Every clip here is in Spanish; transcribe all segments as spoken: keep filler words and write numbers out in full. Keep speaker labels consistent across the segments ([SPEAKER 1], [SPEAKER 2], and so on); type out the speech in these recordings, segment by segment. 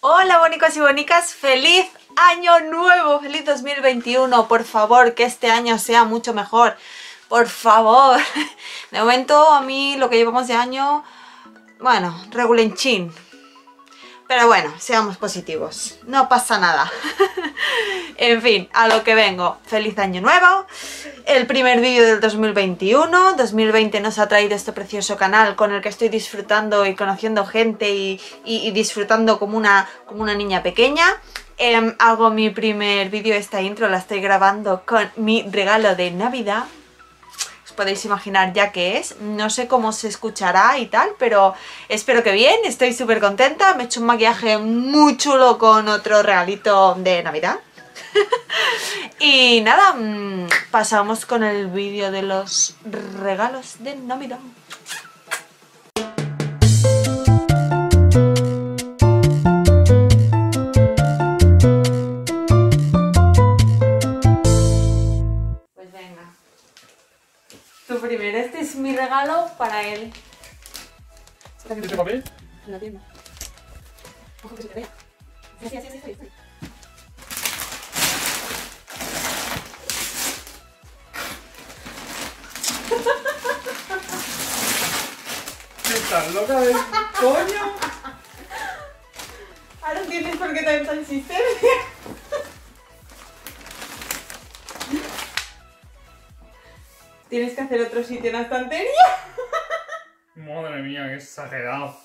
[SPEAKER 1] Hola bonicos y bonicas, feliz año nuevo, feliz dos mil veintiuno, por favor que este año sea mucho mejor, por favor. De momento a mí lo que llevamos de año, bueno, regulenchín, pero bueno, seamos positivos, no pasa nada. En fin, a lo que vengo, feliz año nuevo, el primer vídeo del dos mil veintiuno, dos mil veinte nos ha traído este precioso canal con el que estoy disfrutando y conociendo gente y, y, y disfrutando como una, como una niña pequeña. Eh, hago mi primer vídeo, esta intro la estoy grabando con mi regalo de Navidad. Os podéis imaginar ya qué es, no sé cómo se escuchará y tal, pero espero que bien, estoy súper contenta. Me he hecho un maquillaje muy chulo con otro regalito de Navidad. Y nada, pasamos con el vídeo de los regalos de Navidad. Pues venga. Tú primero, este es mi regalo para él.
[SPEAKER 2] ¿Este papel?
[SPEAKER 1] En la tienda. Ojo que se te vea. Así, así, así, así, así.
[SPEAKER 2] ¿Estás loca de coño?
[SPEAKER 1] Ahora entiendes por qué tanta insistencia. Tienes que hacer otro sitio en la estantería.
[SPEAKER 2] Madre mía, qué exagerado.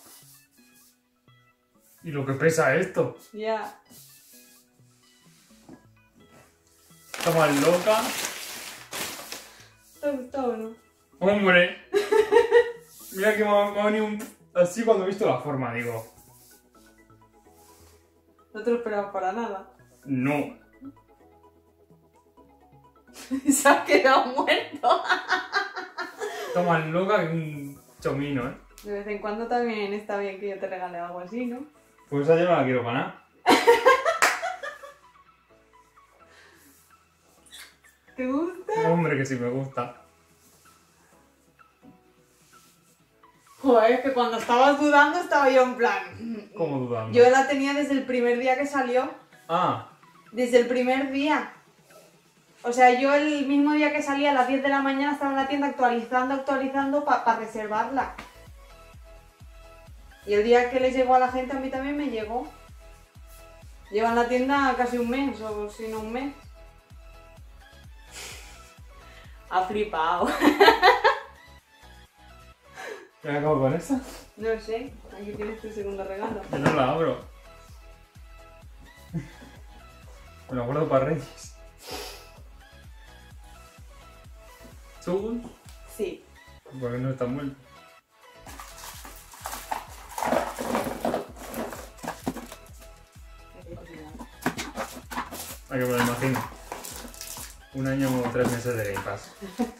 [SPEAKER 2] ¿Y lo que pesa esto?
[SPEAKER 1] Ya.
[SPEAKER 2] ¿Está más loca?
[SPEAKER 1] ¿Te ha gustado o no?
[SPEAKER 2] ¡Hombre! Mira que me ha, me ha venido un... así cuando he visto la forma, digo.
[SPEAKER 1] No te lo esperaba para nada.
[SPEAKER 2] No.
[SPEAKER 1] Se ha quedado muerto.
[SPEAKER 2] Está más loca que un chomino, ¿eh?
[SPEAKER 1] De vez en cuando también está bien que yo te regale algo así, ¿no?
[SPEAKER 2] Pues esa yo no la quiero para nada.
[SPEAKER 1] ¿Te gusta?
[SPEAKER 2] Hombre, que sí me gusta.
[SPEAKER 1] Joder, es que cuando estabas dudando estaba yo en plan...
[SPEAKER 2] ¿Cómo dudando?
[SPEAKER 1] Yo la tenía desde el primer día que salió.
[SPEAKER 2] Ah,
[SPEAKER 1] Desde el primer día. O sea, yo el mismo día que salía a las diez de la mañana estaba en la tienda actualizando, actualizando para pa reservarla. Y el día que les llegó a la gente a mí también me llegó. Lleva en la tienda casi un mes, o si no un mes. Ha flipado.
[SPEAKER 2] ¿me acabo con esa?
[SPEAKER 1] No sé, aquí tienes tu segundo regalo.
[SPEAKER 2] Yo no la abro. Me lo guardo para Reyes. ¿Chugos?
[SPEAKER 1] Sí.
[SPEAKER 2] Porque no está muerto. Hay que poner imagino. Un año o tres meses de Game Pass.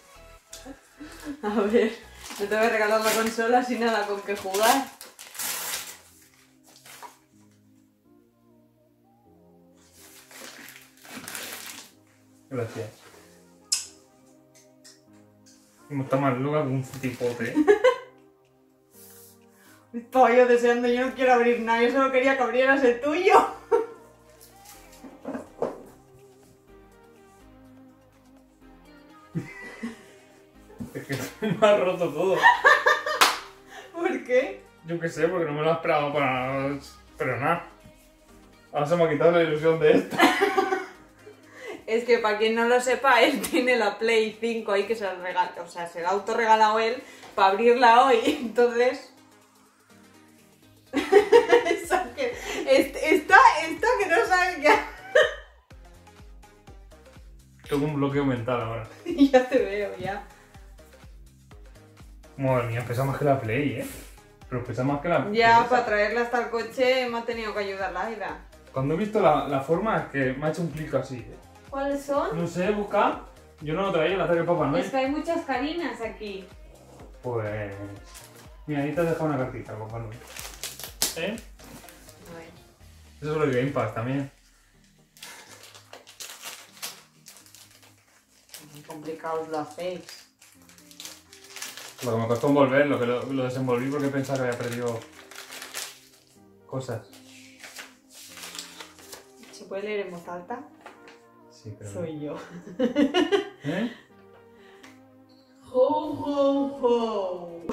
[SPEAKER 1] A ver, no te voy a regalar la consola sin nada con que jugar.
[SPEAKER 2] Gracias. Como está más loca que un tipote.
[SPEAKER 1] Estaba yo deseando, yo no quiero abrir nada, yo solo quería que abrieras el tuyo.
[SPEAKER 2] Es que me ha roto todo.
[SPEAKER 1] ¿Por qué?
[SPEAKER 2] Yo qué sé, porque no me lo esperaba para nada. Pero nada. Ahora se me ha quitado la ilusión de esto.
[SPEAKER 1] Es que para quien no lo sepa, él tiene la Play cinco ahí que se la regala, o sea, se la ha autorregalado él para abrirla hoy, entonces... Esa que... Este- Esta, esta que no sabe qué...
[SPEAKER 2] Tengo un bloqueo mental ahora.
[SPEAKER 1] Ya te veo, ya.
[SPEAKER 2] Madre mía, pesa más que la Play, ¿eh? Pero pesa más que la...
[SPEAKER 1] Ya,
[SPEAKER 2] que
[SPEAKER 1] para
[SPEAKER 2] esa.
[SPEAKER 1] traerla hasta el coche me ha tenido que ayudar Laida.
[SPEAKER 2] Cuando he visto la, la forma es que me ha hecho un clic así, ¿eh?
[SPEAKER 1] ¿Cuáles son?
[SPEAKER 2] No sé, busca. Yo no lo traía, la trae el Papá Noel.
[SPEAKER 1] Es que hay muchas carinas aquí.
[SPEAKER 2] Pues... Mira, ahí te has dejado una cartita, Papá Noel. ¿Eh?
[SPEAKER 1] A ver.
[SPEAKER 2] Eso es lo de Game Pass también.
[SPEAKER 1] Muy complicados lo hacéis.
[SPEAKER 2] Lo que me costó envolverlo, que lo, lo desenvolví porque pensaba que había perdido cosas.
[SPEAKER 1] ¿Se puede leer en voz alta?
[SPEAKER 2] Sí, pero...
[SPEAKER 1] Soy yo.
[SPEAKER 2] ¿Eh?
[SPEAKER 1] Ho, ho, ho.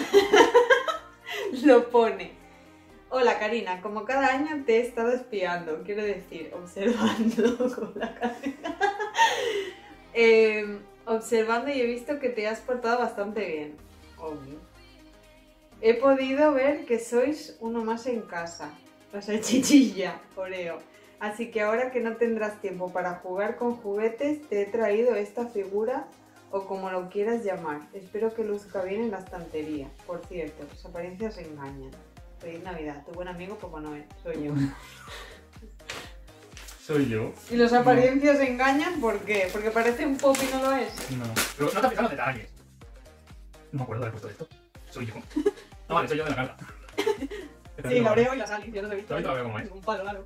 [SPEAKER 1] Lo pone. Hola Karina, como cada año te he estado espiando, quiero decir, observando con la Karina. eh, observando y he visto que te has portado bastante bien. Obvio. He podido ver que sois uno más en casa. La salchichilla, Oreo. Así que ahora que no tendrás tiempo para jugar con juguetes, te he traído esta figura, o como lo quieras llamar. Espero que luzca bien en la estantería. Por cierto, las apariencias engañan. Feliz Navidad, tu buen amigo Papá Noel. Soy yo.
[SPEAKER 2] Soy yo.
[SPEAKER 1] ¿Y las apariencias engañan? ¿Por qué? ¿Porque parece un pop y no lo es?
[SPEAKER 2] No. Pero no te has fijado los detalles. No me acuerdo de haber puesto esto. Soy yo. No, vale, soy yo de la carta.
[SPEAKER 1] Sí, la Oreo y las Alice, yo los he visto.
[SPEAKER 2] Lo he visto, lo veo como es.
[SPEAKER 1] Un palo largo.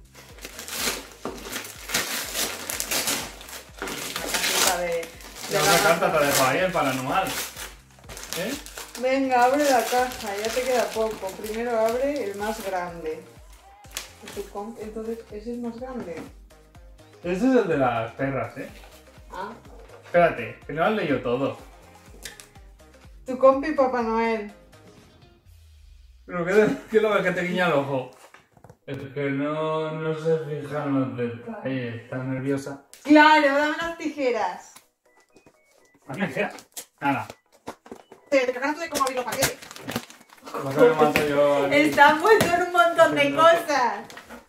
[SPEAKER 1] La cajita de... de
[SPEAKER 2] La
[SPEAKER 1] la
[SPEAKER 2] otra carta
[SPEAKER 1] marca.
[SPEAKER 2] te la dejo ahí, el paranormal. ¿Eh?
[SPEAKER 1] Venga, abre la caja, ya te queda poco. Primero abre el más grande. Entonces, ¿ese es más grande?
[SPEAKER 2] Ese es el de las perras, ¿eh?
[SPEAKER 1] Ah.
[SPEAKER 2] Espérate, que no has leído todo.
[SPEAKER 1] Tu compi Papá Noel.
[SPEAKER 2] Pero ¿qué, qué lo ves que te guiña el ojo? Es que no, no se fijan los detalles, está nerviosa.
[SPEAKER 1] Claro, dame las tijeras.
[SPEAKER 2] ¿A qué quieras? Nada.
[SPEAKER 1] Te, te cagaste de cómo abrir los paquetes.
[SPEAKER 2] ¿Por qué me mato yo aquí?
[SPEAKER 1] Está puesto en un montón de cosas.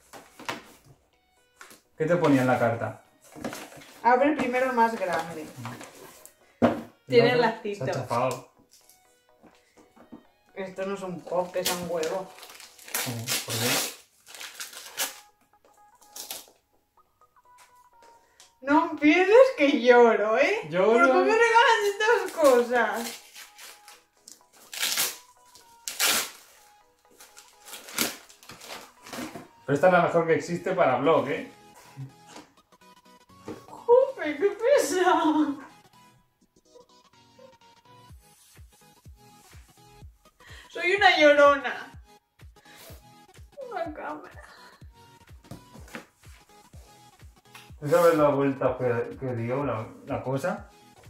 [SPEAKER 2] ¿Qué te ponía en la carta?
[SPEAKER 1] Abre primero el más grande. Tiene
[SPEAKER 2] Se
[SPEAKER 1] lacito.
[SPEAKER 2] ha chafado.
[SPEAKER 1] Esto no es un pop, es un huevo.
[SPEAKER 2] ¿Cómo? ¿Por qué?
[SPEAKER 1] No empieces que lloro, ¿eh?
[SPEAKER 2] Lloro.
[SPEAKER 1] ¿Por qué me regalan estas cosas?
[SPEAKER 2] Pero esta es la mejor que existe para blog, ¿eh?
[SPEAKER 1] ¡Jope, qué pesa! Soy una llorona. Una cámara.
[SPEAKER 2] ¿Sabes la vuelta que, que dio la, la cosa?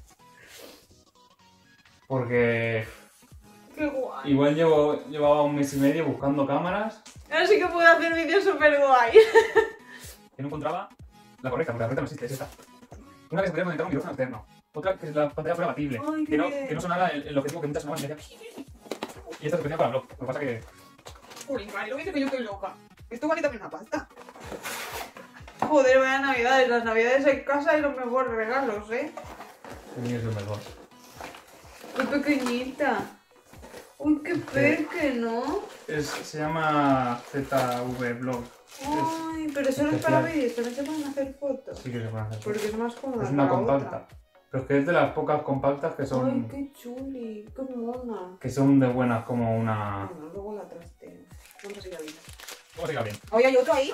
[SPEAKER 2] Porque
[SPEAKER 1] Qué guay.
[SPEAKER 2] igual llevo, llevaba un mes y medio buscando cámaras
[SPEAKER 1] Ahora sí que puedo hacer vídeos súper guay.
[SPEAKER 2] que no encontraba la correcta, porque la correcta no existe, es esta. Una que se podía conectar a un micrófono externo. Otra que la pantalla fuera abatible.
[SPEAKER 1] Ay,
[SPEAKER 2] que, no,
[SPEAKER 1] qué bien.
[SPEAKER 2] que no sonara el, el objetivo que muchas sonaban y me decía... Y esta se ponía para blog. Lo que pasa que...
[SPEAKER 1] Uy, vale, lo dice que yo estoy loca. Esto vale también una pasta. Joder, vaya navidades. Las navidades en casa y los mejores regalos, ¿eh?
[SPEAKER 2] El mío es el mejor.
[SPEAKER 1] Qué pequeñita. Uy, qué perque, ¿no?
[SPEAKER 2] Es, se llama Z V Blog.
[SPEAKER 1] Ay, pero solo es para
[SPEAKER 2] especial.
[SPEAKER 1] vídeos, también se pueden hacer fotos.
[SPEAKER 2] Sí que se puede hacer.
[SPEAKER 1] Porque es más cómoda
[SPEAKER 2] Es
[SPEAKER 1] que
[SPEAKER 2] una
[SPEAKER 1] la
[SPEAKER 2] compacta.
[SPEAKER 1] otra.
[SPEAKER 2] Pero es que es de las pocas compactas que son...
[SPEAKER 1] Ay, qué chuli, qué mona.
[SPEAKER 2] que son de buenas como una...
[SPEAKER 1] Bueno, luego la trasteo. Vamos a seguir ahí.
[SPEAKER 2] ¿Cómo se llama bien?
[SPEAKER 1] Hoy hay otro ahí.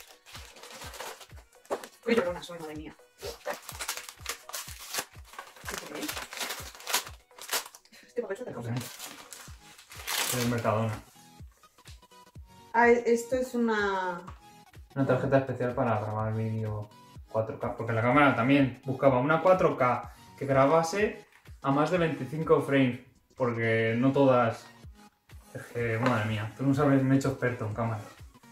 [SPEAKER 1] Qué llorona soy, madre mía. ¿Qué es? Este papel se te causa.
[SPEAKER 2] Es Mercadona.
[SPEAKER 1] Ah, esto es una...
[SPEAKER 2] Una tarjeta especial para grabar vídeo cuatro K. Porque la cámara también buscaba una cuatro K que grabase a más de veinticinco frames. Porque no todas... Es que, madre mía, tú no sabes, me he hecho experto en cámara.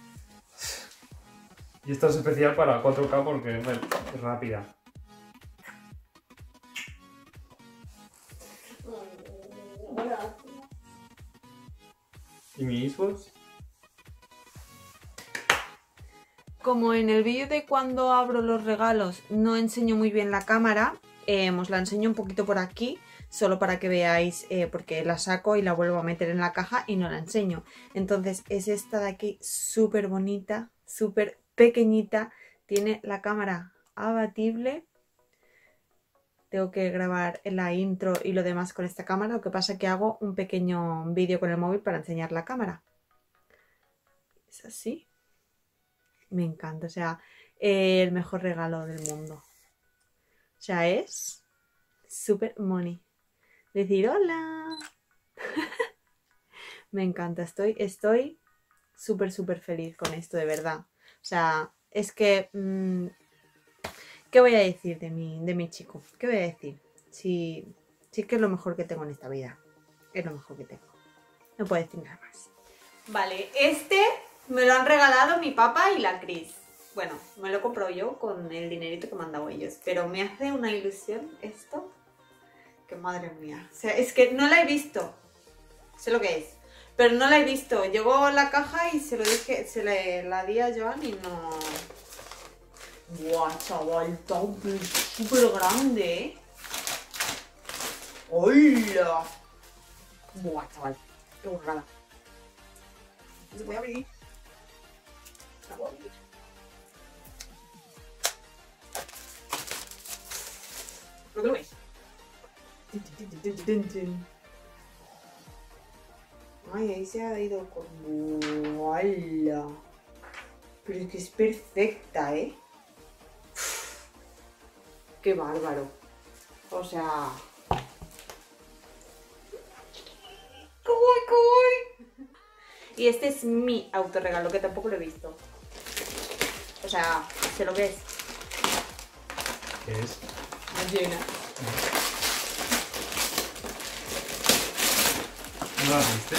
[SPEAKER 2] Y esto es especial para cuatro K porque es, es rápida. ¿Y mi Xbox?
[SPEAKER 1] Como en el vídeo de cuando abro los regalos no enseño muy bien la cámara, eh, os la enseño un poquito por aquí, solo para que veáis, eh, porque la saco y la vuelvo a meter en la caja y no la enseño. Entonces es esta de aquí, súper bonita, súper pequeñita, tiene la cámara abatible. Tengo que grabar la intro y lo demás con esta cámara, lo que pasa es que hago un pequeño vídeo con el móvil para enseñar la cámara. Es así. Me encanta, o sea, eh, el mejor regalo del mundo. O sea, es súper money. Decir hola. Me encanta, estoy estoy súper súper feliz con esto, de verdad. O sea, es que... Mmm, ¿qué voy a decir de mi, de mi chico? ¿Qué voy a decir? Si, si es que es lo mejor que tengo en esta vida. Es lo mejor que tengo. No puedo decir nada más. Vale, este me lo han regalado mi papá y la Cris. Bueno, me lo he comprado yo con el dinerito que me han dado ellos. Pero me hace una ilusión esto. Que madre mía. O sea, es que no la he visto. Sé lo que es. Pero no la he visto. Llegó la caja y se lo dije, se le, la di a Joan y no... Buah, chaval, está súper grande, ¿eh? ¡Hola! Buah, chaval, qué burrada. No se puede abrir. No puedo abrir. ¿Lo que lo ves? Ay, ahí se ha ido con... ¡Hola! Pero es que es perfecta, ¿eh? ¡Qué bárbaro! O sea... ¡Qué guay, qué guay! Y este es mi autorregalo, que tampoco lo he visto. O sea, sé lo que es.
[SPEAKER 2] ¿Qué es?
[SPEAKER 1] Una llena.
[SPEAKER 2] ¿No la viste?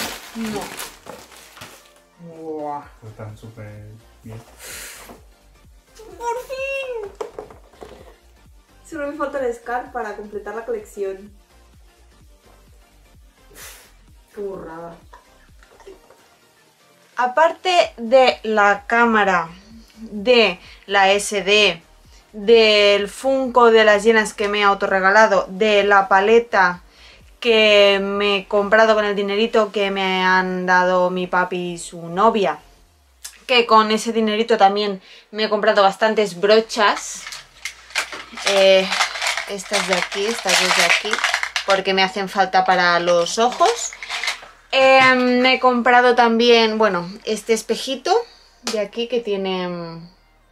[SPEAKER 1] No. Buah.
[SPEAKER 2] Pues están súper bien.
[SPEAKER 1] ¡Por fin! Solo me falta el Scar para completar la colección. Qué burrada. Aparte de la cámara, de la ese de, del Funko de las llenas que me he autorregalado, de la paleta que me he comprado con el dinerito que me han dado mi papi y su novia, que con ese dinerito también me he comprado bastantes brochas. Eh, estas de aquí, estas dos de aquí, porque me hacen falta para los ojos. Eh, me he comprado también, bueno, este espejito de aquí que tiene...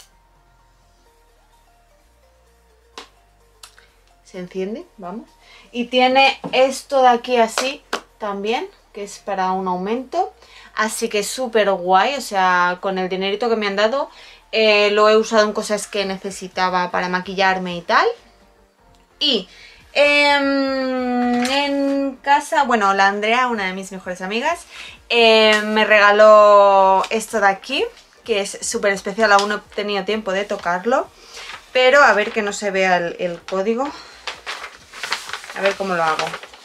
[SPEAKER 1] Se enciende, vamos. Y tiene esto de aquí así también, que es para un aumento. Así que súper guay, o sea, con el dinerito que me han dado... Eh, lo he usado en cosas que necesitaba para maquillarme y tal. Y eh, en casa, bueno, la Andrea, una de mis mejores amigas, eh, me regaló esto de aquí, que es súper especial, aún no he tenido tiempo de tocarlo. Pero a ver que no se vea el, el código. A ver cómo lo hago.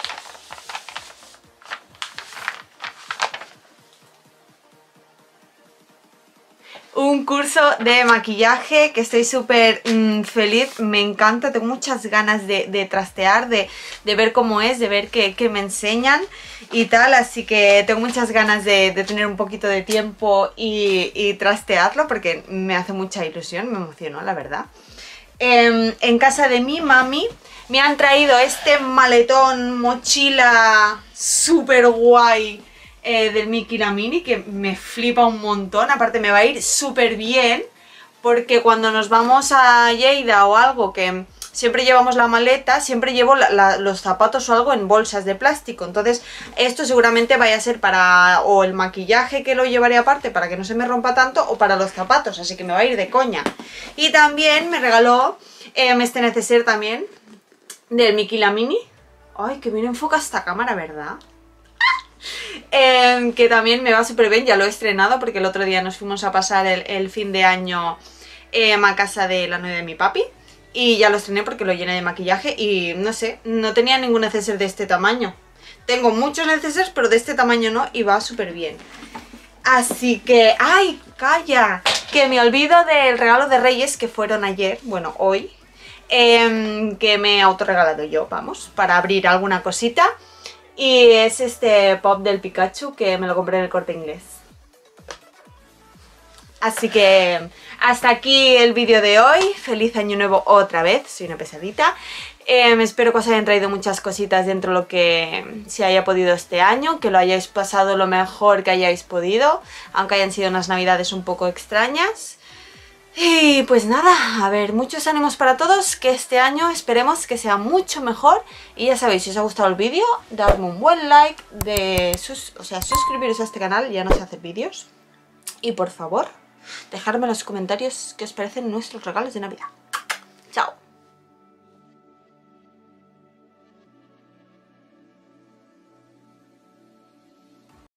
[SPEAKER 1] Un curso de maquillaje que estoy súper mmm, feliz, me encanta, tengo muchas ganas de, de trastear, de, de ver cómo es, de ver qué, qué me enseñan y tal, así que tengo muchas ganas de, de tener un poquito de tiempo y, y trastearlo porque me hace mucha ilusión, me emocionó la verdad. Eh, en casa de mi mami me han traído este maletón, mochila súper guay. Eh, del Mickey la Mini, que me flipa un montón. Aparte me va a ir súper bien, porque cuando nos vamos a Lleida o algo, que siempre llevamos la maleta, siempre llevo la, la, los zapatos o algo en bolsas de plástico. Entonces esto seguramente vaya a ser para o el maquillaje, que lo llevaré aparte para que no se me rompa tanto, o para los zapatos, así que me va a ir de coña. Y también me regaló eh, este neceser también del Mickey la Mini. Ay, que bien enfoca esta cámara, ¿verdad? Eh, que también me va súper bien, ya lo he estrenado porque el otro día nos fuimos a pasar el, el fin de año eh, a casa de la novia de mi papi y ya lo estrené porque lo llené de maquillaje y no sé, no tenía ningún neceser de este tamaño. Tengo muchos necesarios pero de este tamaño no y va súper bien. Así que, ¡ay, calla! Que me olvido del regalo de Reyes que fueron ayer, bueno, hoy, eh, que me he autorregalado yo, vamos, para abrir alguna cosita. Y es este pop del Pikachu que me lo compré en el Corte Inglés. Así que hasta aquí el vídeo de hoy. Feliz año nuevo otra vez, soy una pesadita. Eh, espero que os hayan traído muchas cositas dentro de lo que se haya podido este año, que lo hayáis pasado lo mejor que hayáis podido, aunque hayan sido unas navidades un poco extrañas. Y pues nada, a ver, muchos ánimos para todos, que este año esperemos que sea mucho mejor. Y ya sabéis, si os ha gustado el vídeo, dadme un buen like, de sus, o sea, suscribiros a este canal, ya no sé hacer vídeos. Y por favor, Dejadme en los comentarios qué os parecen nuestros regalos de Navidad. ¡Chao!